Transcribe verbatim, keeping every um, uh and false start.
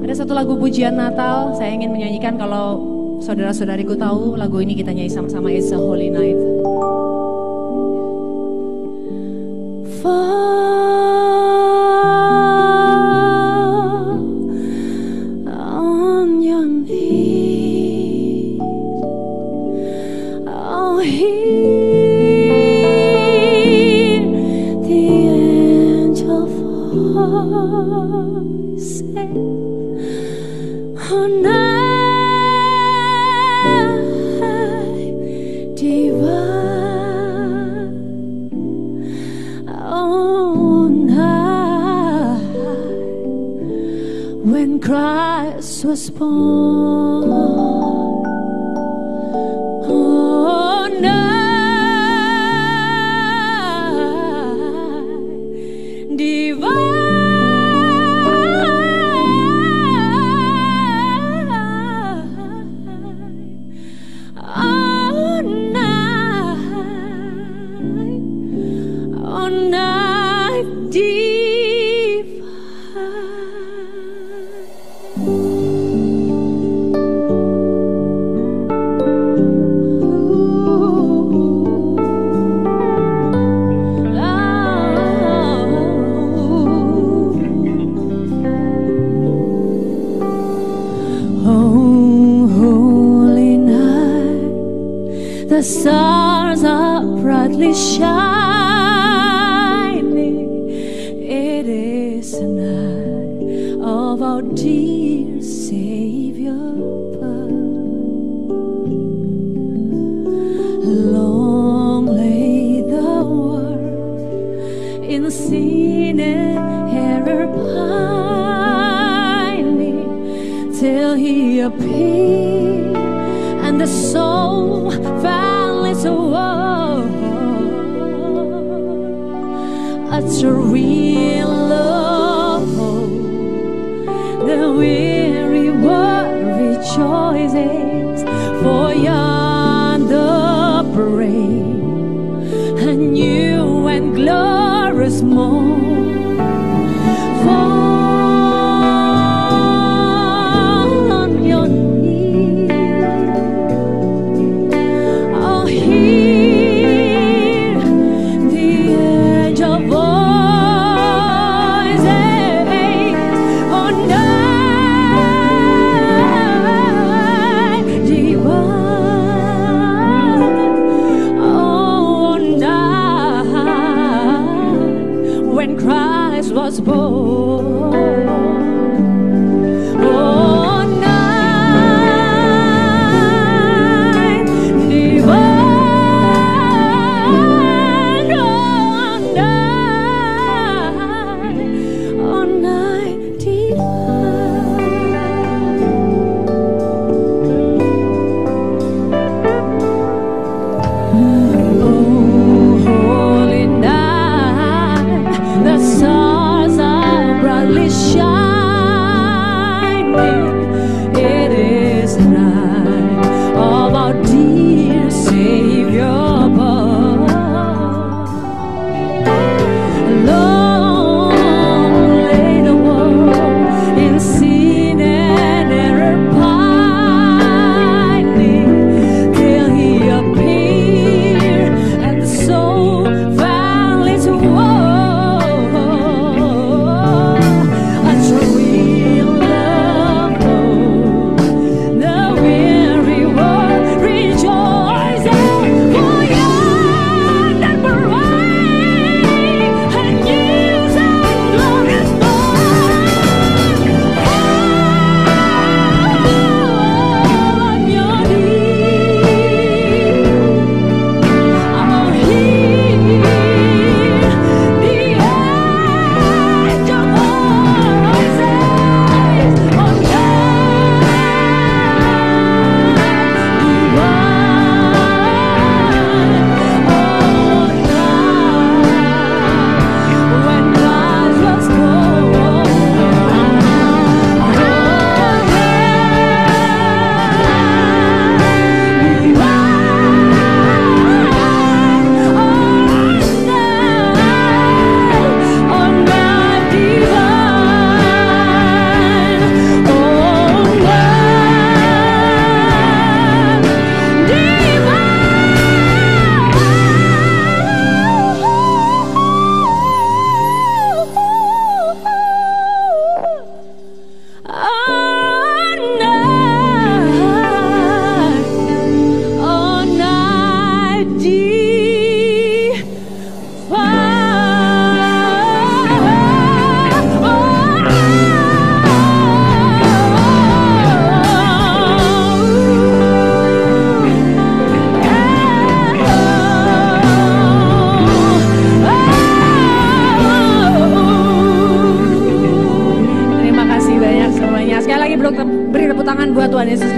Ada satu lagu pujian Natal, saya ingin menyanyikan. Kalau saudara-saudariku tahu lagu ini, kita nyanyi sama-sama, It's a Holy Night. Fall on your knees. I'll hear the angel voice say, oh, night divine, oh, night when Christ was born, oh, night divine. The stars are brightly shining. It is the night of our dear Savior birth. Long lay the world in sin and error pining, till He appeared and the soul found its woe. It's a real love, the weary world rejoices, for yonder brave a new and glorious morn. When Christ buat Tuhan Yesus